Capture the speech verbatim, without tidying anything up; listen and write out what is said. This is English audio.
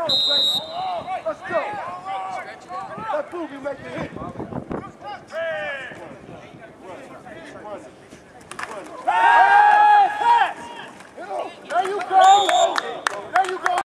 on, baby. Let's go. Let Boogie make the hit.